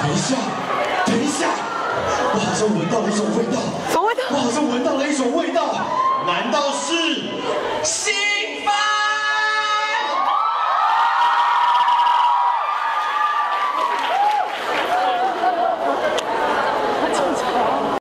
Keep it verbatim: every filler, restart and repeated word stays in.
等一下，等一下，我好像闻到了一种味道。 什么味道？ 我好像闻到了一种味道，难道是心？